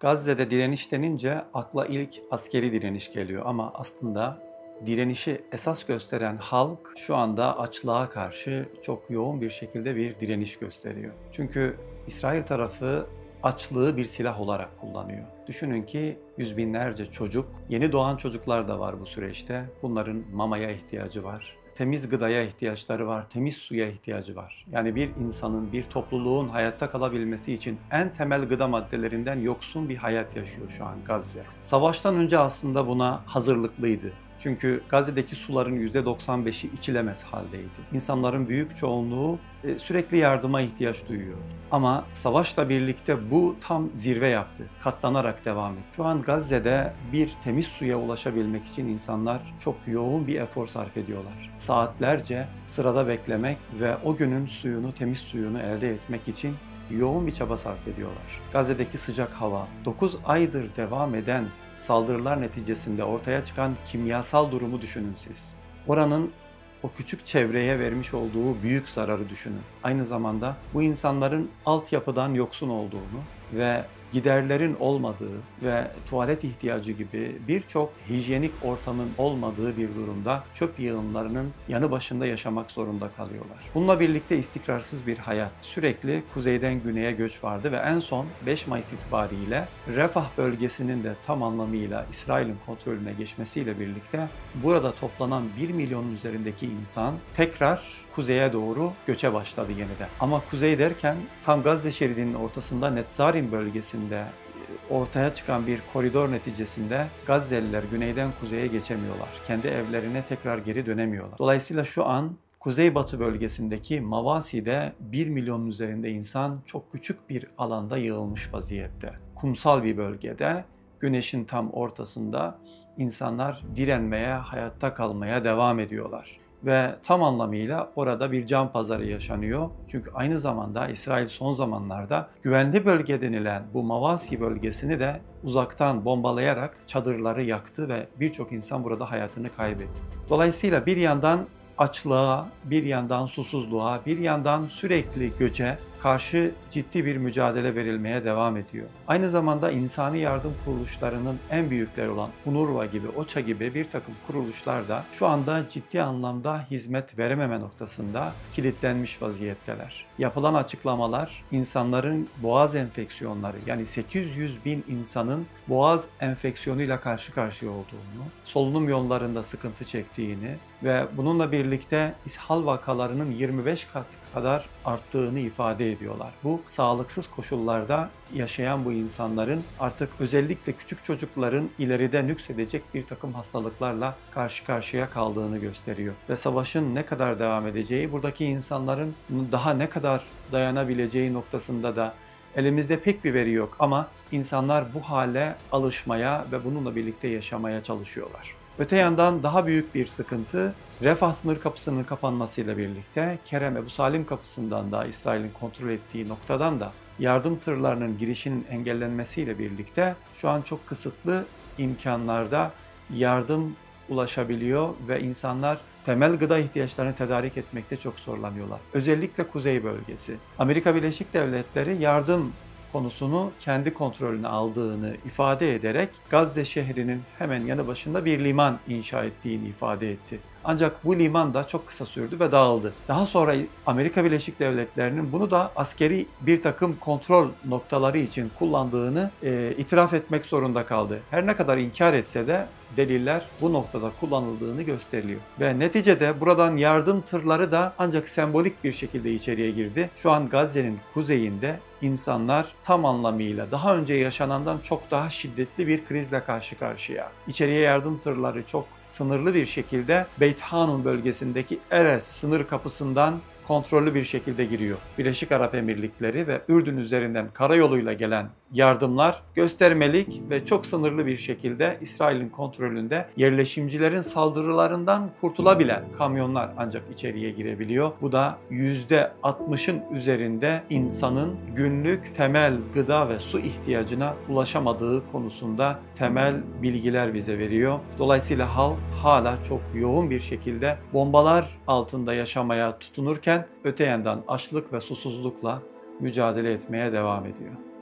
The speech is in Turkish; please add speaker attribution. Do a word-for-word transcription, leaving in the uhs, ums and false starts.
Speaker 1: Gazze'de direniş denince akla ilk askeri direniş geliyor ama aslında direnişi esas gösteren halk şu anda açlığa karşı çok yoğun bir şekilde bir direniş gösteriyor. Çünkü İsrail tarafı açlığı bir silah olarak kullanıyor. Düşünün ki yüz binlerce çocuk, yeni doğan çocuklar da var bu süreçte. Bunların mamaya ihtiyacı var. Temiz gıdaya ihtiyaçları var, temiz suya ihtiyacı var. Yani bir insanın, bir topluluğun hayatta kalabilmesi için en temel gıda maddelerinden yoksun bir hayat yaşıyor şu an Gazze. Savaştan önce aslında buna hazırlıklıydı. Çünkü Gazze'deki suların yüzde doksan beşi içilemez haldeydi. İnsanların büyük çoğunluğu sürekli yardıma ihtiyaç duyuyordu. Ama savaşla birlikte bu tam zirve yaptı. Katlanarak devam etti. Şu an Gazze'de bir temiz suya ulaşabilmek için insanlar çok yoğun bir efor sarf ediyorlar. Saatlerce sırada beklemek ve o günün suyunu, temiz suyunu elde etmek için yoğun bir çaba sarf ediyorlar. Gazze'deki sıcak hava, dokuz aydır devam eden saldırılar neticesinde ortaya çıkan kimyasal durumu düşünün siz. Oranın o küçük çevreye vermiş olduğu büyük zararı düşünün. Aynı zamanda bu insanların altyapıdan yoksun olduğunu ve giderlerin olmadığı ve tuvalet ihtiyacı gibi birçok hijyenik ortamın olmadığı bir durumda çöp yığınlarının yanı başında yaşamak zorunda kalıyorlar. Bununla birlikte istikrarsız bir hayat. Sürekli kuzeyden güneye göç vardı ve en son beş Mayıs itibariyle Refah bölgesinin de tam anlamıyla İsrail'in kontrolüne geçmesiyle birlikte burada toplanan bir milyonun üzerindeki insan tekrar kuzeye doğru göçe başladı yeniden. Ama kuzey derken tam Gazze şeridinin ortasında Netzarim bölgesinde ortaya çıkan bir koridor neticesinde Gazze'liler güneyden kuzeye geçemiyorlar. Kendi evlerine tekrar geri dönemiyorlar. Dolayısıyla şu an kuzeybatı bölgesindeki Mavasi'de bir milyonun üzerinde insan çok küçük bir alanda yığılmış vaziyette. Kumsal bir bölgede, güneşin tam ortasında insanlar direnmeye, hayatta kalmaya devam ediyorlar. Ve tam anlamıyla orada bir can pazarı yaşanıyor. Çünkü aynı zamanda İsrail son zamanlarda güvenli bölge denilen bu Mavasi bölgesini de uzaktan bombalayarak çadırları yaktı ve birçok insan burada hayatını kaybetti. Dolayısıyla bir yandan açlığa, bir yandan susuzluğa, bir yandan sürekli göçe karşı ciddi bir mücadele verilmeye devam ediyor. Aynı zamanda insani yardım kuruluşlarının en büyükleri olan UNRWA gibi, OÇA gibi bir takım kuruluşlar da şu anda ciddi anlamda hizmet verememe noktasında kilitlenmiş vaziyetteler. Yapılan açıklamalar insanların boğaz enfeksiyonları, yani sekiz yüz bin insanın boğaz enfeksiyonuyla karşı karşıya olduğunu, solunum yollarında sıkıntı çektiğini ve bununla birlikte ishal vakalarının yirmi beş kat kadar arttığını ifade ediyorlar. Bu sağlıksız koşullarda yaşayan bu insanların artık özellikle küçük çocukların ileride nüksedecek bir takım hastalıklarla karşı karşıya kaldığını gösteriyor. Ve savaşın ne kadar devam edeceği, buradaki insanların daha ne kadar dayanabileceği noktasında da elimizde pek bir veri yok ama insanlar bu hale alışmaya ve bununla birlikte yaşamaya çalışıyorlar. Öte yandan daha büyük bir sıkıntı, Refah sınır kapısının kapanmasıyla birlikte Kerem Ebu Salim kapısından da İsrail'in kontrol ettiği noktadan da yardım tırlarının girişinin engellenmesiyle birlikte şu an çok kısıtlı imkanlarda yardım ulaşabiliyor ve insanlar temel gıda ihtiyaçlarını tedarik etmekte çok zorlanıyorlar. Özellikle kuzey bölgesi. Amerika Birleşik Devletleri yardım konusunu kendi kontrolüne aldığını ifade ederek Gazze şehrinin hemen yanı başında bir liman inşa ettiğini ifade etti. Ancak bu liman da çok kısa sürdü ve dağıldı. Daha sonra Amerika Birleşik Devletleri'nin bunu da askeri bir takım kontrol noktaları için kullandığını e, itiraf etmek zorunda kaldı. Her ne kadar inkar etse de deliller bu noktada kullanıldığını gösteriliyor. Ve neticede buradan yardım tırları da ancak sembolik bir şekilde içeriye girdi. Şu an Gazze'nin kuzeyinde insanlar tam anlamıyla daha önce yaşanandan çok daha şiddetli bir krizle karşı karşıya. İçeriye yardım tırları çok sınırlı bir şekilde Beit Hanun bölgesindeki Erez sınır kapısından kontrollü bir şekilde giriyor. Birleşik Arap Emirlikleri ve Ürdün üzerinden karayoluyla gelen yardımlar göstermelik ve çok sınırlı bir şekilde İsrail'in kontrolünde yerleşimcilerin saldırılarından kurtulabilen kamyonlar ancak içeriye girebiliyor. Bu da yüzde altmışın üzerinde insanın günlük temel gıda ve su ihtiyacına ulaşamadığı konusunda temel bilgiler bize veriyor. Dolayısıyla halk hala çok yoğun bir şekilde bombalar altında yaşamaya tutunurken öte yandan açlık ve susuzlukla mücadele etmeye devam ediyor.